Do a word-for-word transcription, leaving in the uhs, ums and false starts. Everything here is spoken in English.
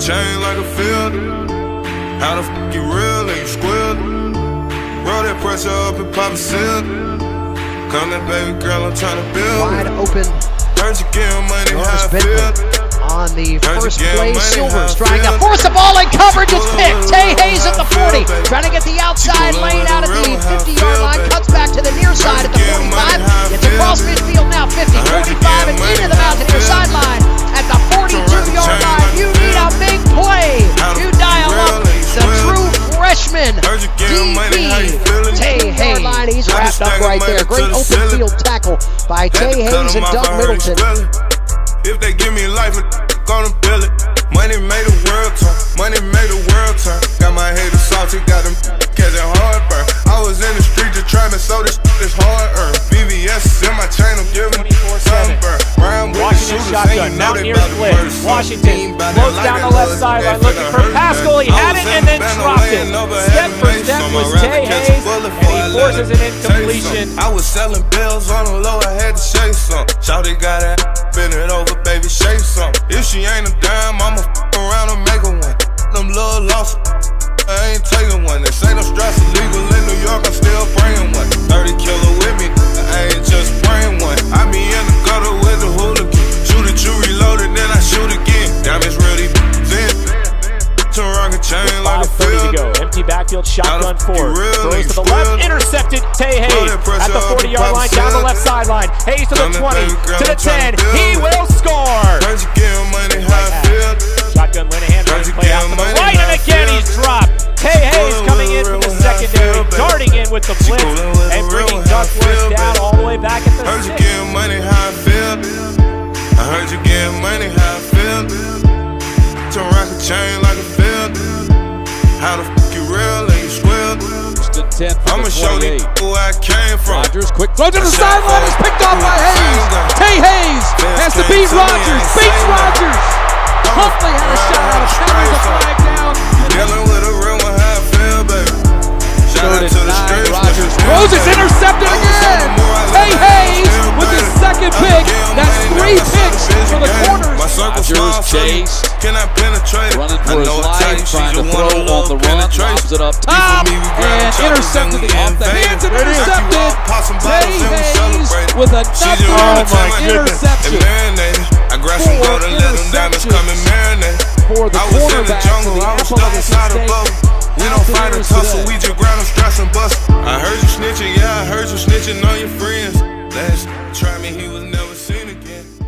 chain like a field. How the fuck you real and you squeal? Roll that pressure up and pop a seal. Come that baby girl, I'm tryna build. Wide open. Heard you getting money, how I feel. On the first play, Silvers trying to force the ball in coverage. It's picked. Tae Hayes at the forty, trying to get the outside lane out at the fifty-yard line. Cuts back to the near side at the forty-five. It's across midfield now, fifty, forty-five, and into the Mountaineer sideline at the forty-two-yard line. You need a big play. You dial up the true freshman D B Tae Hayes. He's wrapped up right there. Great open field tackle by Tae Hayes and Doug Middleton. If they give me life, I'm gonna build it. Money made the world turn. Money made the world turn. Got my haters salty, got them catching heartburn. I was in the street just trapping, so this is hard earned. V V S is in my chain, I'm giving sunburn. Washington shotgun, Mountaineers blitz. Washington floats down the left sideline looking for Pascal. He had it and then dropped it. Step for step was Tae Hayes, and he forces an incompletion. I was selling bills on the low, I had to shake some. Shawty got it, bend it over, baby, shake some. If she ain't a dime, I'ma f around and make her one. Them little losses, I ain't taking one. They say no stress illegal in New York, I'm still praying one. thirty kilo with me, I ain't just praying one. I be in the gutter with the hooligan. Shoot it, you reload it, then I shoot again. Diamonds really in. To rock a chain like a field. To go. Empty backfield, shotgun forward. Throws to the left, intercepted. Tae Hayes at the forty-yard line, down the left sideline. Hayes to the twenty, to the ten. He will score. Shotgun Linehan, play out to the right, and again he's dropped. Tae Hayes coming in from the secondary, darting in with the blitz, and bringing Duckworth down all the way back at the six. Heard you six. getting money, how I feel. I heard you getting money, how I feel. To rock a chain like a field. How the fuck you real and you squeal? I'ma show these who I came from. Rodgers, quick throw to the sideline, is picked off by Hayes. Tae Hayes has to beat Rodgers, beats Rodgers. Huntley had a shot out of counters the flag down. Dealing with a real one, how I feel, baby. Shout out to the streets. Rodgers throws, it's intercepted again. Tae Hayes with his second pick. That's three picks for the corners. Rodgers chased, Can I penetrate? running for his life, trying to throw on the run, lobs it up top, and intercepted the off the hands and intercepted. Tae Hayes with another interception. I grab some gold and let them diamonds come and marinate. For the I was in the cornerback jungle, for the I was stuck inside a bubble. We don't fight or tussle, we just grab them, stress and bust. I heard you snitching, yeah, I heard you snitching on your friends. Last try me, he was never seen again.